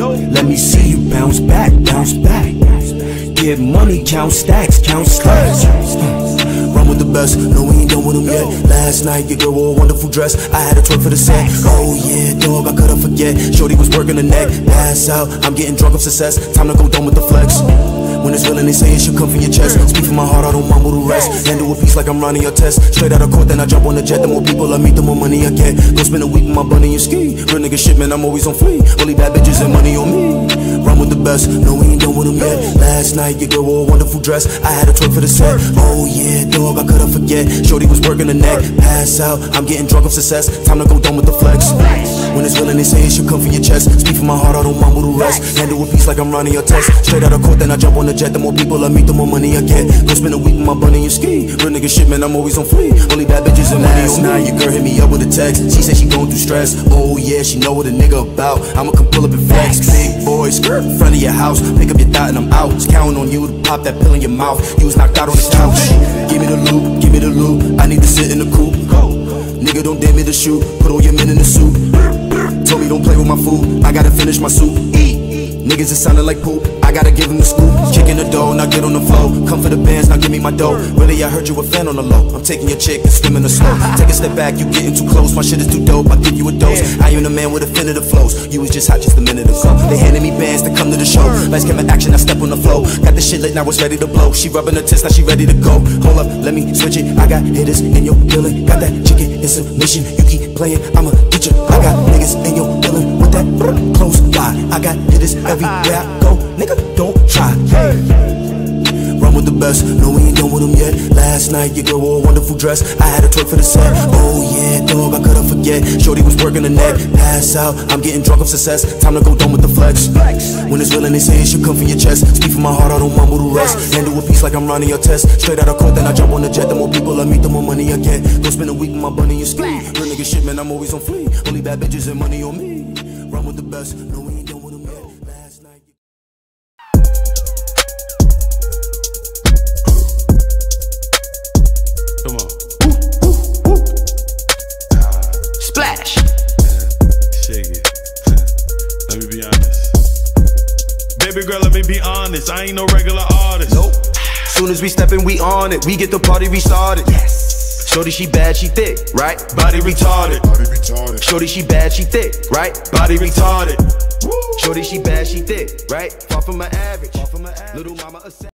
let me see you bounce back, bounce back. Get money, count stacks, count stacks. Run with the best, no we ain't done with them yet. Last night your girl wore a wonderful dress, I had a twerk for the set. Oh yeah, dog, I couldn't forget. Shorty was working the neck, pass out, I'm getting drunk of success. Time to go done with the flex. When it's real and they say it should come from your chest. Speak from my heart, I don't mumble the rest. Handle a piece like I'm running your test. Straight out of court, then I jump on the jet. The more people I meet, the more money I get. Go spend a week with my bunny and ski. Real nigga shit, man, I'm always on fleek. Only bad bitches and money on me. Run with the best, no we ain't done with them yet. Last night your girl wore a wonderful dress, I had a twerk for the set. Oh yeah, dog, I couldn't forget. Shorty was working the neck, pass out, I'm getting drunk of success. Time to go done with the flex. When it's real and they say it should come from your chest. Speak from my heart, I don't mumble the rest. Handle a piece like I'm running your test. Straight out of court, then I jump on the jet. The more people I meet, the more money I get. Go spend a week with my bunny and ski. Real nigga shit, man, I'm always on fleek. Only bad bitches and money on me. Last night your girl hit me up with a text. She said she going through stress. Oh yeah, she know what a nigga about. I'ma come pull up and flex. Big boy, skirt in front of your house. Pick up your thought and I'm out. Just counting on you to pop that pill in your mouth. You was knocked out on the couch. Give me the loop, give me the loop. I need to sit in the coupe. Nigga, don't dare me to shoot. Put all your men in the suit. Told me don't play with my food. I gotta finish my soup. Eat. Niggas is sounding like poop, I gotta give him the scoop. Kicking the dough, now get on the flow. Come for the bands, now give me my dough. Really, I heard you a fan on the low. I'm taking your chick and swimming the slow. Take a step back, you getting too close. My shit is too dope, I'll give you a dose. I am the man with definitive flows. You was just hot just a minute ago. They handed me bands to come to the show. Lights, camera, action, I step on the flow. Got the shit lit, now it's ready to blow. She rubbing her tits, now she ready to go. Hold up, let me switch it. I got hitters in your building. Got that chicken in submission. You keep playing, I'ma get you. I got niggas in your building with that close by. I got hitters everywhere I go. Nigga, don't try. Run with the best, no we ain't done with them yet. Last night your girl wore a wonderful dress, I had a twerk for the set. Oh yeah, dog, I couldn't forget. Shorty was working the neck, pass out, I'm getting drunk of success. Time to go done with the flex. When it's real and they say it should come from your chest. Speak from my heart, I don't mumble the rest. Handle a piece like I'm running your test. Straight out of court, then I jump on the jet. The more people I meet, the more money I get. Go spend a week with my bunny and ski. Real nigga shit, man, I'm always on fleek. Only bad bitches and money on me. Run with the best, no we ain't done with them yet. Last night. Come on. Splash. Shake it. Let me be honest. Baby girl, let me be honest. I ain't no regular artist. Nope. Soon as we step in, we on it. We get the party restarted. Yes. Shorty, she bad, she thick, right? Body retarded. Shorty, she bad, she thick, right? Body retarded. Shorty, she bad, she thick, right? Far from my average. Little mama a